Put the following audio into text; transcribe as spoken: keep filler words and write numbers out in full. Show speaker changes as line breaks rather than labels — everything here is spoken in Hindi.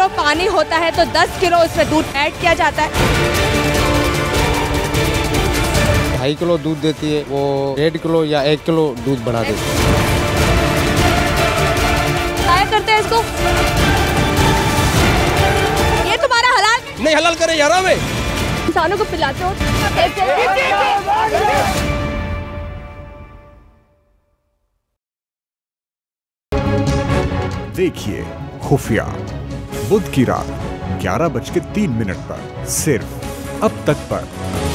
पानी होता है तो दस किलो उसमें दूध ऐड किया जाता है।
ढाई किलो दूध देती है, वो डेढ़ किलो या एक किलो दूध बढ़ा देती है।
क्या करते हैं इसको? ये तुम्हारा हलाल
नहीं, हलाल करे यार हमें।
इंसानों को पिलाते हो।
देखिए खुफिया बुध की रात ग्यारह बज के तीन मिनट पर सिर्फ अब तक पर।